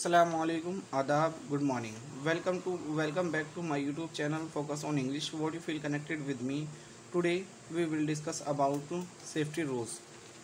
Assalamualaikum, Adab, good morning. Welcome back to my YouTube channel Focus on English. What you feel connected with me. Today we will discuss about safety rules.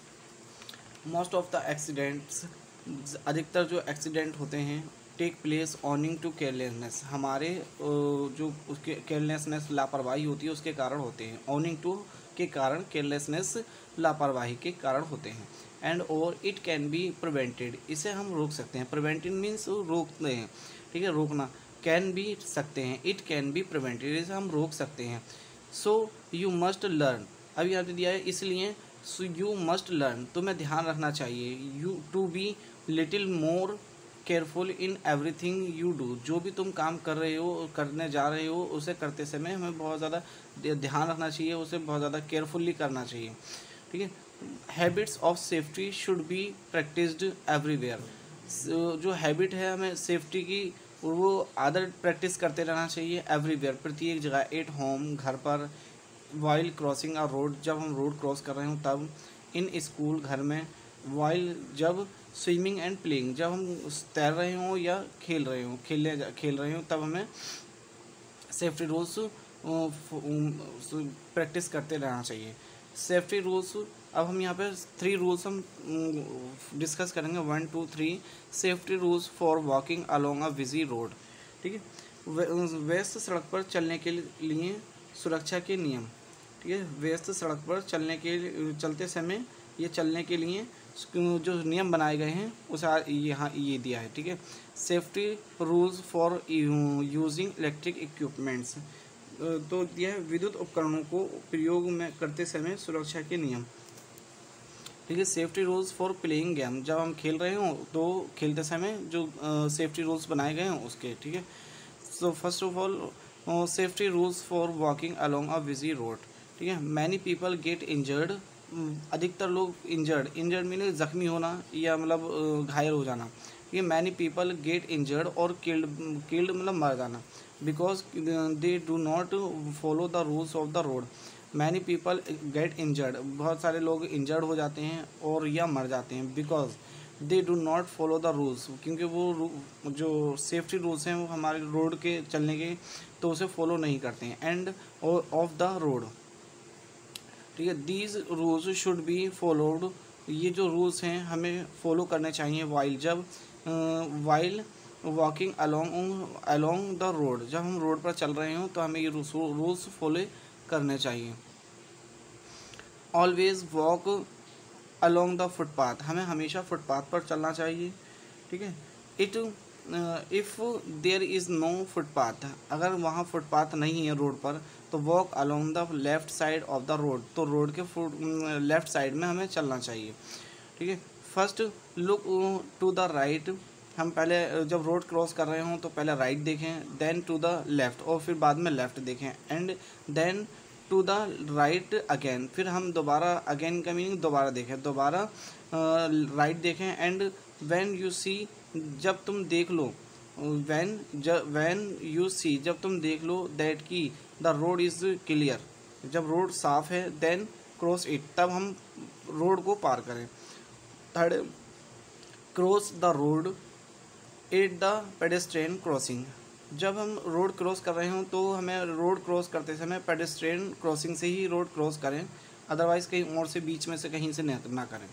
Most of the accidents, अधिकतर जो accident होते हैं take place owing to carelessness, हमारे जो उसके carelessness लापरवाही होती है उसके कारण होते हैं। ऑनिंग टू के कारण, केयरलेसनेस लापरवाही के कारण होते हैं। एंड और इट कैन बी प्रिवेंटेड, इसे हम रोक सकते हैं। प्रिवेंटेड मीन्स रोकते हैं, ठीक है, रोकना। कैन भी सकते हैं, इट कैन बी प्रिवेंटेड, इसे हम रोक सकते हैं। सो यू मस्ट लर्न, अब यहाँ पे दिया है इसलिए सो यू मस्ट लर्न, तुम्हें ध्यान रखना चाहिए। You to be little more careful in everything you do, जो भी तुम काम कर रहे हो, करने जा रहे हो, उसे करते समय हमें बहुत ज़्यादा ध्यान रखना चाहिए, उसे बहुत ज़्यादा केयरफुली करना चाहिए, ठीक है। Habits of safety should be practised everywhere, जो हैबिट है हमें सेफ्टी की वो आदत प्रैक्टिस करते रहना चाहिए एवरीवेयर, प्रत्येक जगह। एट होम, घर पर। वाइल क्रॉसिंग अ रोड, जब हम रोड क्रॉस कर रहे हो तब। इन स्कूल, घर में। वाइल, जब। स्विमिंग एंड प्लेइंग, जब हम तैर रहे हों या खेल रहे हों तब हमें सेफ्टी रूल्स प्रैक्टिस करते रहना चाहिए। सेफ्टी रूल्स, अब हम यहाँ पे 3 रूल्स हम डिस्कस करेंगे। 1, 2, 3 safety rules for walking along a busy road, ठीक है। व्यस्त सड़क पर चलने के लिए सुरक्षा के नियम, ठीक है। व्यस्त सड़क पर चलते समय चलने के लिए जो नियम बनाए गए हैं उसे यहाँ ये दिया है, ठीक है। Safety rules for using electric equipments, तो यह विद्युत उपकरणों को प्रयोग में करते समय सुरक्षा के नियम, ठीक है। Safety rules for playing game, जब हम खेल रहे हों तो खेलते समय जो सेफ्टी रूल्स बनाए गए हैं उसके, ठीक है। So first of all safety rules for walking along a busy road, ठीक है। मैनी पीपल गेट इंजर्ड, अधिकतर लोग इंजर्ड मीन जख्मी होना या मतलब घायल हो जाना, ठीक है। मैनी पीपल गेट इंजर्ड और किल्ड मतलब मर जाना, because they do not follow the rules of the road. Many people get injured, बहुत सारे लोग इंजर्ड हो जाते हैं और या मर जाते हैं, because they do not follow the rules, क्योंकि वो जो सेफ्टी रूल्स हैं वो हमारे रोड के चलने के तो उसे फॉलो नहीं करते हैं। एंड ऑफ द रोड, ठीक है। These rules should be followed, ये जो रूल्स हैं हमें फॉलो करने चाहिए। While walking along the road, जब हम रोड पर चल रहे हों तो हमें ये रूल्स फॉलो करने चाहिए। Always walk along the footpath, हमें हमेशा फुटपाथ पर चलना चाहिए, ठीक है। If there is no footpath, अगर वहाँ फुटपाथ नहीं है रोड पर तो walk along the left side of the road, तो रोड के लेफ़्ट साइड में हमें चलना चाहिए, ठीक है। First look to the right, हम पहले जब रोड क्रॉस कर रहे हों तो पहले राइट देखें, देन टू द लेफ़्ट और फिर बाद में लेफ़्ट देखें, and then to the right again, फिर हम दोबारा, अगेन का मीनिंग दोबारा देखें, दोबारा राइट देखें। एंड व्हेन यू सी, जब तुम देख लो, व्हेन यू सी, जब तुम देख लो, दैट की द रोड इज़ क्लियर, जब रोड साफ है, देन क्रॉस इट, तब हम रोड को पार करें। Third, cross the road at the pedestrian crossing, जब हम रोड क्रॉस कर रहे हों तो हमें रोड क्रॉस करते समय पेडेस्ट्रियन क्रॉसिंग से ही रोड क्रॉस करें, अदरवाइज़ कहीं और से बीच में से कहीं से ना करें।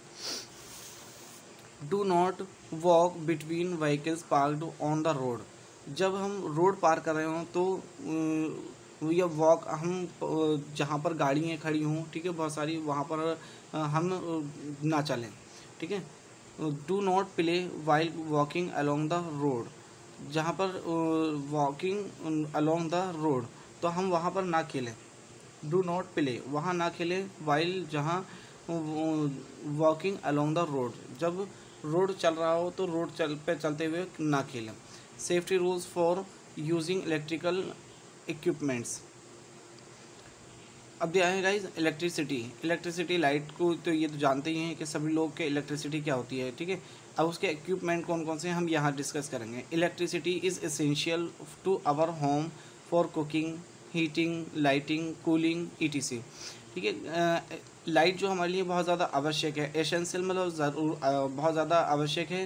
Do not walk between vehicles parked on the road, जब हम रोड पार कर रहे हों तो या वॉक, हम जहाँ पर गाड़ियाँ खड़ी हों, ठीक है, बहुत सारी, वहाँ पर हम ना चलें, ठीक है। Do not play while walking along the road, जहाँ पर वॉकिंग अलोंग द रोड तो हम वहाँ पर ना खेलें। डू नॉट प्ले, वहाँ ना खेलें। वाइल, जहाँ वॉकिंग अलोंग द रोड, जब रोड चल रहा हो तो रोड चलते हुए ना खेलें। Safety rules for using electrical equipments, अब दिया है गाइज इलेक्ट्रिसिटी लाइट को, तो ये तो जानते ही हैं कि सभी लोग के इलेक्ट्रिसिटी क्या होती है, ठीक है। अब उसके इक्विपमेंट कौन कौन से हैं हम यहाँ डिस्कस करेंगे। Electricity is essential to our home for cooking, heating, lighting, cooling, ETC, ठीक है। लाइट जो हमारे लिए बहुत ज़्यादा आवश्यक है, एसेंशियल मतलब ज़रूर बहुत ज़्यादा आवश्यक है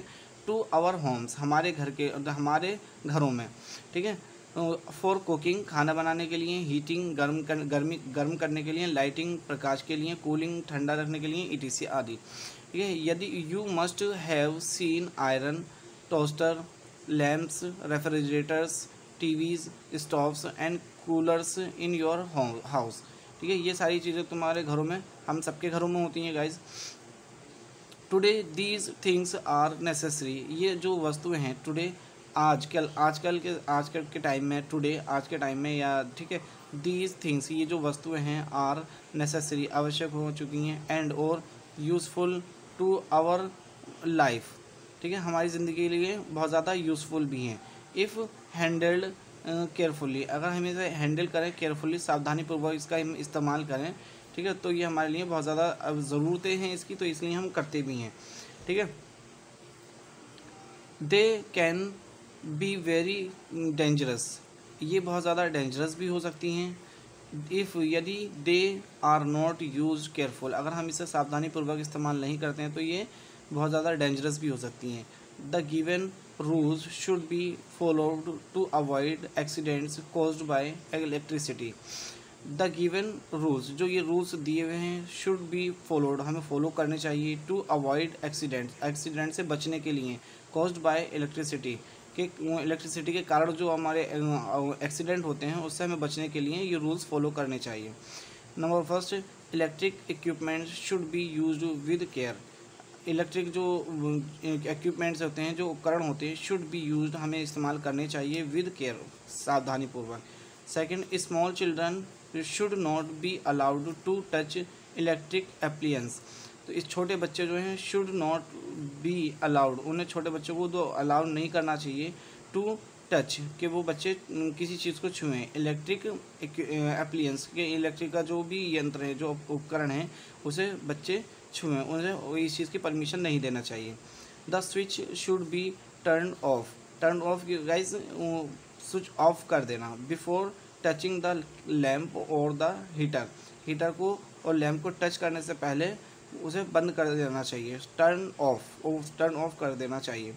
टू आवर होम्स, हमारे हमारे घरों में, ठीक है। फॉर कुकिंग, खाना बनाने के लिए, हीटिंग, गर्म करने के लिए, लाइटिंग, प्रकाश के लिए, कूलिंग, ठंडा रखने के लिए, etc आदि, ठीक है। यदि you must have seen iron, toaster, lamps, refrigerators, TVs, stoves and coolers in your house, ठीक है। ये सारी चीज़ें तुम्हारे घरों में, हम सबके घरों में होती हैं guys. Today these things are necessary, ये जो वस्तुएं हैं टुडे, आजकल के टाइम में, टुडे आज के टाइम में, या ठीक है, दीज थिंग्स, ये जो वस्तुएं हैं, आर नेसेसरी, आवश्यक हो चुकी हैं, एंड और यूज़फुल टू आवर लाइफ, ठीक है, हमारी ज़िंदगी के लिए बहुत ज़्यादा यूज़फुल भी हैं। इफ़ हैंडल्ड केयरफुली, अगर हम इसे हैंडल करें केयरफुली, सावधानीपूर्वक इसका हम इस्तेमाल करें, ठीक है, तो ये हमारे लिए बहुत ज़्यादा ज़रूरतें हैं इसकी, तो इसलिए हम करते भी हैं, ठीक है। They can be very dangerous, ये बहुत ज़्यादा डेंजरस भी हो सकती हैं। इफ़, यदि they are not use careful, अगर हम इसे सावधानीपूर्वक इस्तेमाल नहीं करते हैं तो ये बहुत ज़्यादा डेंजरस भी हो सकती हैं। The given rules should be followed to avoid accidents caused by electricity. The given rules, जो ये रूल्स दिए हुए हैं, शुड बी फॉलोड, हमें फॉलो करने चाहिए, टू अवॉइड एक्सीडेंट से बचने के लिए, कॉज्ड बाय इलेक्ट्रिसिटी, के इलेक्ट्रिसिटी के कारण जो हमारे एक्सीडेंट होते हैं उससे हमें बचने के लिए ये रूल्स फॉलो करने चाहिए। Number first, electric equipment should be used with care, electric जो इक्विपमेंट्स होते हैं, जो उपकरण होते हैं, शुड बी यूज्ड, हमें इस्तेमाल करने चाहिए, विद केयर, सावधानीपूर्वक। Second, small children should not be allowed to touch electric appliances, तो इस छोटे बच्चे जो हैं, शुड नॉट बी अलाउड, उन्हें छोटे बच्चों को तो अलाउड नहीं करना चाहिए, टू टच, कि वो बच्चे किसी चीज़ को छुएं, इलेक्ट्रिक एप्लियंस के, इलेक्ट्रिक का जो भी यंत्र है, जो उपकरण है, उसे बच्चे छुएं, उन्हें इस चीज़ की परमिशन नहीं देना चाहिए। The switch should be turn off, guys switch off कर देना, बिफोर टचिंग द लैम्प और द हीटर को और लैम्प को टच करने से पहले उसे बंद कर देना चाहिए, टर्न ऑफ कर देना चाहिए।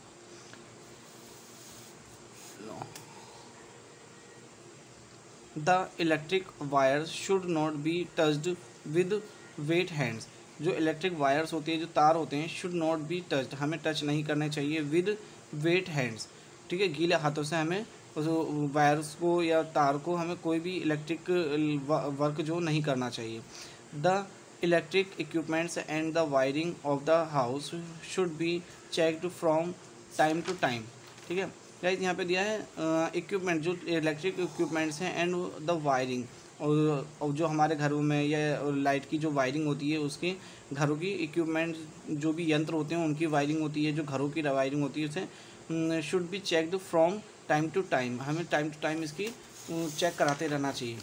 The electric wires should not be touched with wet hands, जो इलेक्ट्रिक वायर्स होती है, जो तार होते हैं, शुड नॉट बी टच्ड, हमें टच नहीं करने चाहिए, विद वेट हैंड्स, ठीक है, गीले हाथों से हमें उस वायर्स को या तार को, हमें कोई भी इलेक्ट्रिक वर्क जो नहीं करना चाहिए। The electric equipments and the wiring of the house should be checked from time to time, ठीक है गाइस, यहाँ पे दिया है इक्विपमेंट, जो इलेक्ट्रिक इक्विपमेंट्स हैं, एंड द वायरिंग, और जो हमारे घरों में या लाइट की जो वायरिंग होती है, उसकी घरों की इक्विपमेंट, जो भी यंत्र होते हैं उनकी वायरिंग होती है, जो घरों की वायरिंग होती है, उसे should be checked from time to time, हमें टाइम टू टाइम इसकी चेक कराते रहना चाहिए।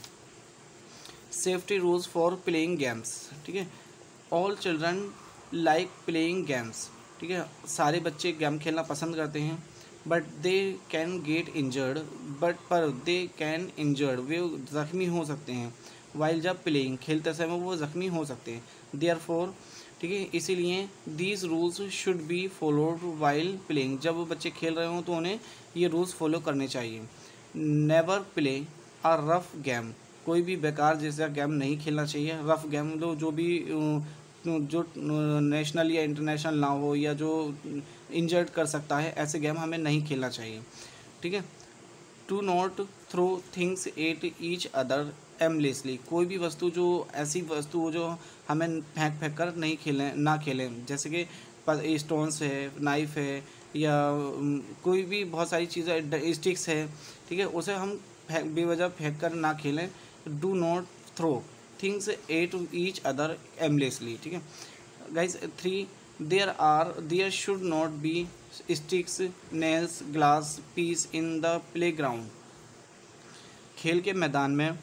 Safety rules for playing games, ठीक है, all children like playing games, ठीक है, सारे बच्चे गेम खेलना पसंद करते हैं, but they can get injured, पर दे कैन इंजर्ड, वे ज़ख्मी हो सकते हैं, वाइल जब प्लेइंग, खेलते समय वो ज़ख्मी हो सकते हैं, देयरफॉर, ठीक है, इसीलिए these rules should be followed while playing, जब वो बच्चे खेल रहे हों तो उन्हें ये रूल्स फॉलो करने चाहिए। Never play a rough game, कोई भी बेकार जैसा गेम नहीं खेलना चाहिए, रफ गेम जो भी जो नेशनल या इंटरनेशनल ना हो, या जो इंजर्ड कर सकता है, ऐसे गेम हमें नहीं खेलना चाहिए, ठीक है। To not throw things at each other aimlessly, कोई भी वस्तु, जो ऐसी वस्तु हो जो हमें फेंक कर नहीं ना खेलें, जैसे कि स्टोन्स है, नाइफ है, या कोई भी बहुत सारी चीज़ें, स्टिक्स है, ठीक है, उसे हम बेवजह फेंक कर ना खेलें। Do not throw things at each other aimlessly, ठीक है guys. 3, there should not be sticks, nails, glass piece in the playground, खेल के मैदान में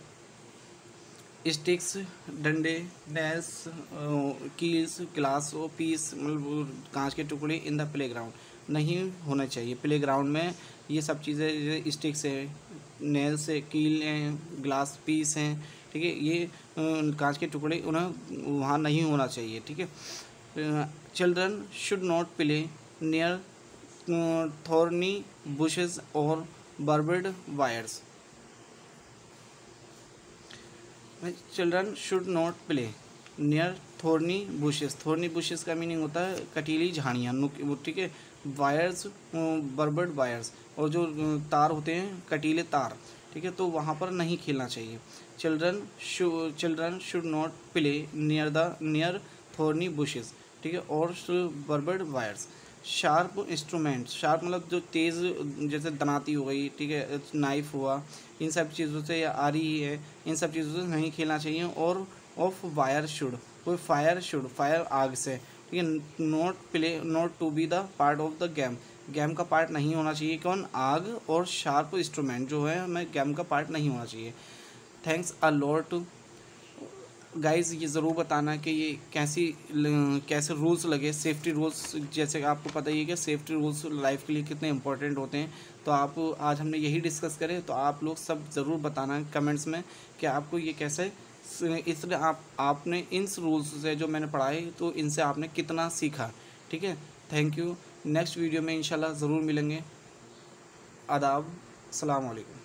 स्टिक्स, डंडे, नेल्स, कील्स, ग्लास और पीस, मतलब कांच के टुकड़े, इन द प्ले ग्राउंड नहीं होना चाहिए। प्ले ग्राउंड में ये सब चीज़ें, स्टिक्स है, नेल्स है, कील हैं, ग्लास पीस हैं, ठीक है, ये कांच के टुकड़े उन्हें वहाँ नहीं होना चाहिए, ठीक है। Children should not play near thorny bushes और barbed wires. Children should not play near thorny bushes. Thorny bushes का मीनिंग होता है कटीली झाड़ियाँ, ठीक है। वायर्स, बर्बर्ड वायर्स, और जो तार होते हैं कटीले तार, ठीक है, तो वहाँ पर नहीं खेलना चाहिए। Children should not play near thorny bushes, ठीक है, और barbed wires. Sharp instrument, sharp मतलब जो तेज़, जैसे दनाती हो गई, ठीक है, नाइफ हुआ, इन सब चीज़ों से, या आरी ही है, इन सब चीज़ों से नहीं खेलना चाहिए। और ऑफ वायर शुड, कोई फायर आग से, ठीक है। Not to be the part of the game का पार्ट नहीं होना चाहिए। कौन? आग और शार्प इंस्ट्रूमेंट जो है हमें गेम का पार्ट नहीं होना चाहिए। थैंक्स अ लॉट गाइज़, ये ज़रूर बताना कि ये कैसे रूल्स लगे, सेफ्टी रूल्स। जैसे कि आपको पता ही है कि सेफ्टी रूल्स लाइफ के लिए कितने इंपॉर्टेंट होते हैं। तो आप, आज हमने यही डिस्कस करे, तो आप लोग सब ज़रूर बताना कमेंट्स में कि आपको ये कैसे, इसलिए आपने इन रूल्स से जो मैंने पढ़ाए, तो इनसे आपने कितना सीखा, ठीक है। Thank you. नेक्स्ट वीडियो में इंशाल्लाह ज़रूर मिलेंगे। आदाब, अस्सलाम वालेकुम।